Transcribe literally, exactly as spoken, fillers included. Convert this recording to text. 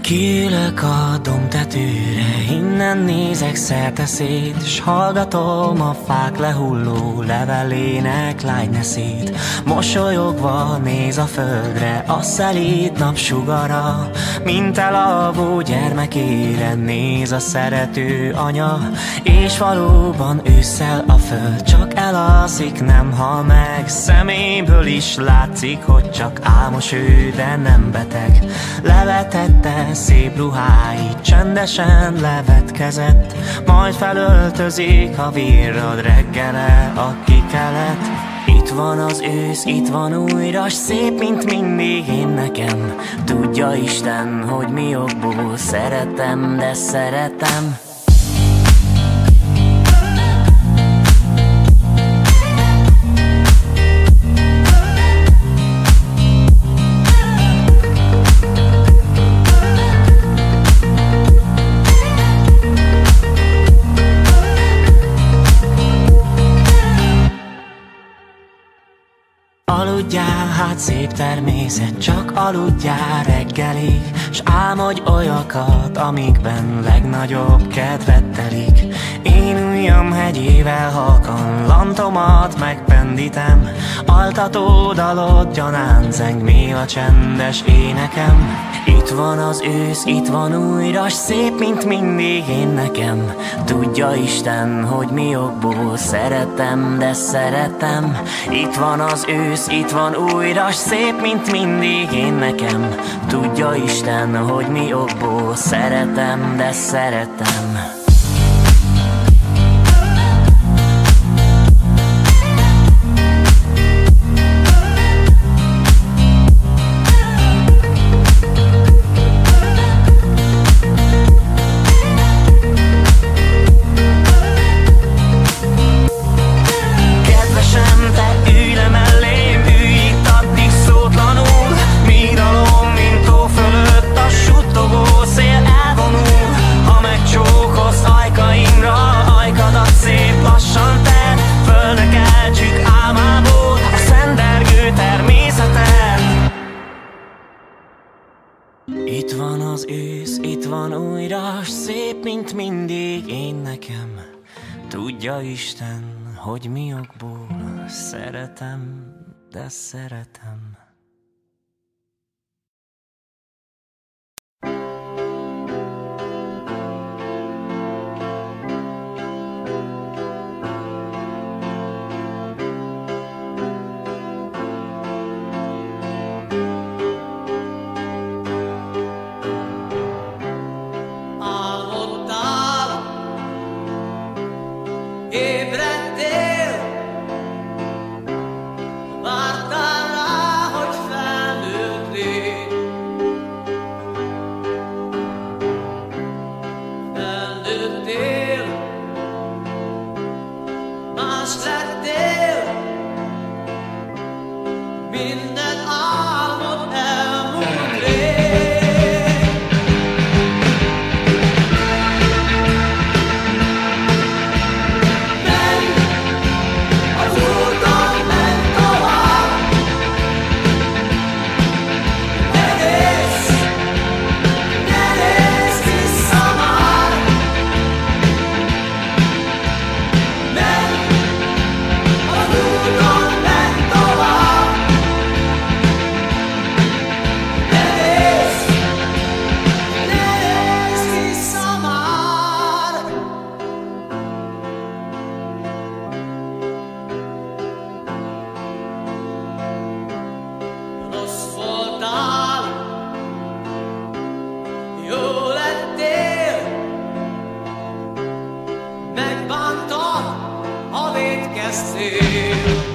Kiülök a dombtetőre, innen nézek szerte szét, s hallgatom a fák lehulló levelének lágy neszét. Mosolyogva néz a földre, a szelíd napsugara, mint elalvó gyermekére néz a szerető anya. És valóban ősszel a föld csak elalszik, nem hal meg. Szeméből is látszik, hogy csak álmos ő, de nem beteg. Levetette szép ruháit, csendesen levetkezett, majd felöltözik a virrad reggele a kikelet. Itt van az ősz, itt van újra, s szép, mint mindig én nekem. Tudja Isten, hogy mi okból szeretem, de szeretem. Aludjál, hát szép természet, csak aludjál reggelig, s álmodj olyakat, amikben legnagyobb kedvet telik. Én ujjam hegyével halkan, lantomat megpendítem, altató dalod gyanán zeng még a csendes énekem. Itt van az ősz, itt van újra, s szép, mint mindig én nekem. Tudja Isten, hogy mi okból szeretem, de szeretem. Itt van az ősz, itt van újra, s szép, mint mindig én nekem. Tudja Isten, hogy mi okból szeretem, de szeretem. Itt van az ősz, itt van újra, s szép, mint mindig én nekem. Tudja Isten, hogy mi okból szeretem, de szeretem. Ébredtél, vártál rá, hogy felnőttél. Felnőttél, más lettél, minden álmod elmúlt rég. Megbántad, ha vétkeztél.